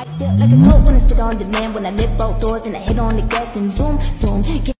Feel like a coat when I sit on demand, when I lift both doors and I hit on the gas and zoom, zoom.